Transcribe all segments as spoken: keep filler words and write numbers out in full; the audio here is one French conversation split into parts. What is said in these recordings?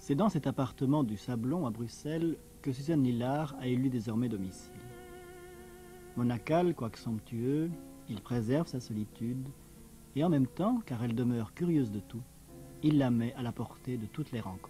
C'est dans cet appartement du Sablon à Bruxelles que Suzanne Lillard a élu désormais domicile. Monacal, quoique somptueux, il préserve sa solitude et en même temps, car elle demeure curieuse de tout, il la met à la portée de toutes les rencontres.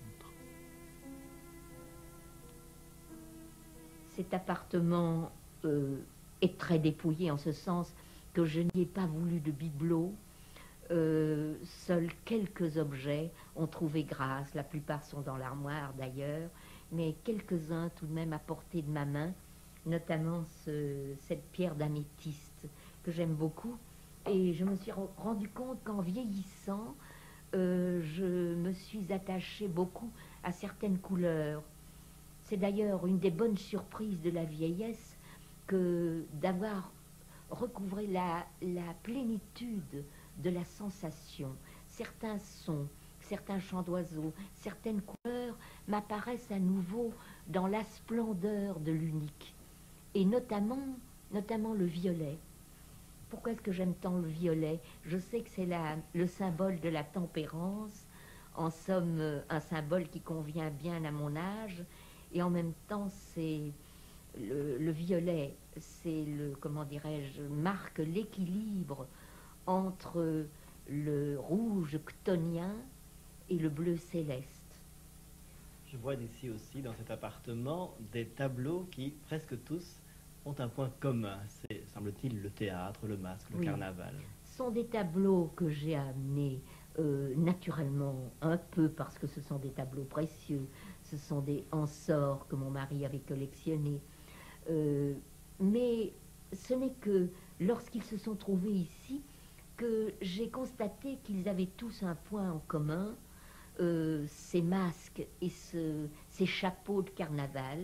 Cet appartement euh, est très dépouillé en ce sens que je n'y ai pas voulu de bibelot. Euh, seuls quelques objets ont trouvé grâce, la plupart sont dans l'armoire d'ailleurs, mais quelques-uns tout de même à portée de ma main, notamment ce, cette pierre d'améthyste que j'aime beaucoup. Et je me suis rendu compte qu'en vieillissant, euh, je me suis attachée beaucoup à certaines couleurs. C'est d'ailleurs une des bonnes surprises de la vieillesse que d'avoir recouvré la, la plénitude de la sensation. Certains sons, certains chants d'oiseaux, certaines couleurs m'apparaissent à nouveau dans la splendeur de l'unique. Et notamment, notamment le violet. Pourquoi est-ce que j'aime tant le violet? Je sais que c'est la, le symbole de la tempérance, en somme un symbole qui convient bien à mon âge, et en même temps c'est le, le violet, c'est le, comment dirais-je, marque l'équilibre entre le rouge chtonien et le bleu céleste. Je vois d'ici aussi, dans cet appartement, des tableaux qui, presque tous, ont un point commun. C'est, semble-t-il, le théâtre, le masque, le oui. carnaval. Ce sont des tableaux que j'ai amenés euh, naturellement, un peu parce que ce sont des tableaux précieux. Ce sont des ensorts que mon mari avait collectionnés. Euh, mais ce n'est que lorsqu'ils se sont trouvés ici que j'ai constaté qu'ils avaient tous un point en commun, euh, ces masques et ce, ces chapeaux de carnaval,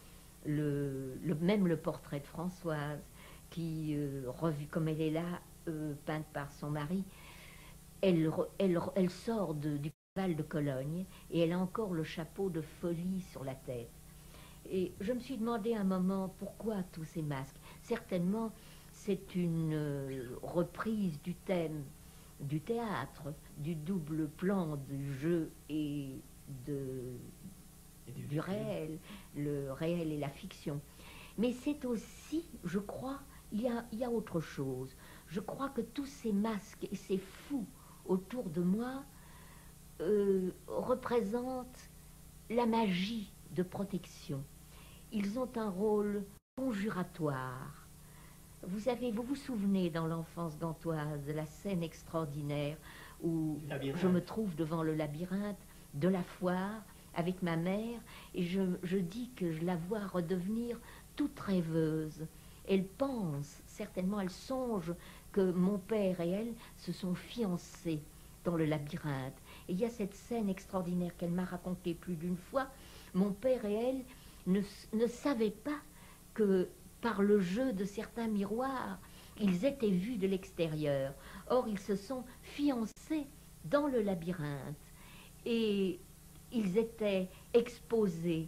le, le, même le portrait de Françoise, qui, euh, revue comme elle est là, euh, peinte par son mari, elle, elle, elle sort de, du carnaval de Cologne et elle a encore le chapeau de folie sur la tête. Et je me suis demandé un moment pourquoi tous ces masques. Certainement, c'est une euh, reprise du thème du théâtre, du double plan du jeu et, de, et du, du réel, le réel et la fiction. Mais c'est aussi, je crois, il y a, il y a autre chose. Je crois que tous ces masques et ces fous autour de moi euh, représentent la magie de protection. Ils ont un rôle conjuratoire. Vous savez, vous vous souvenez dans l'enfance d'Antoise de la scène extraordinaire où je me trouve devant le labyrinthe de la foire avec ma mère et je, je dis que je la vois redevenir toute rêveuse. Elle pense, certainement elle songe que mon père et elle se sont fiancés dans le labyrinthe. Et il y a cette scène extraordinaire qu'elle m'a racontée plus d'une fois. Mon père et elle ne, ne savaient pas que par le jeu de certains miroirs, ils étaient vus de l'extérieur. Or, ils se sont fiancés dans le labyrinthe et ils étaient exposés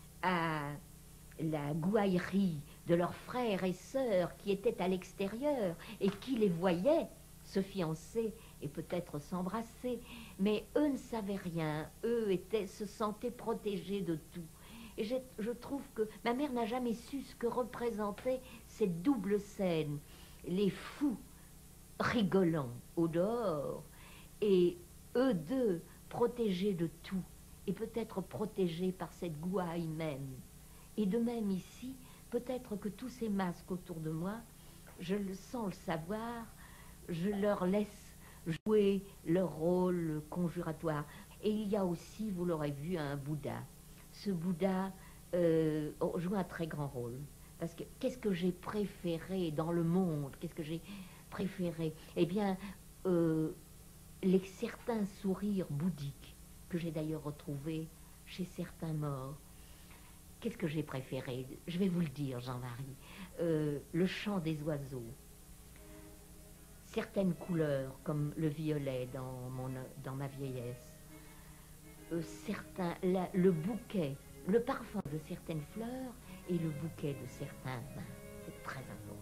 à la gouaillerie de leurs frères et sœurs qui étaient à l'extérieur et qui les voyaient se fiancer et peut-être s'embrasser. Mais eux ne savaient rien, eux étaient, se sentaient protégés de tout. Et je, je trouve que ma mère n'a jamais su ce que représentait cette double scène. Les fous rigolant au dehors et eux deux protégés de tout et peut-être protégés par cette gouaille même. Et de même ici, peut-être que tous ces masques autour de moi, je le sens le savoir, je leur laisse jouer leur rôle conjuratoire. Et il y a aussi, vous l'aurez vu, un Bouddha. Ce Bouddha euh, joue un très grand rôle. Parce que qu'est-ce que j'ai préféré dans le monde? Qu'est-ce que j'ai préféré? Eh bien, euh, les certains sourires bouddhiques que j'ai d'ailleurs retrouvés chez certains morts. Qu'est-ce que j'ai préféré? Je vais vous le dire, Jean-Marie. Euh, le chant des oiseaux. Certaines couleurs, comme le violet dans, mon, dans ma vieillesse. Euh, certains, la, le bouquet, le parfum de certaines fleurs et le bouquet de certains vins. C'est très important.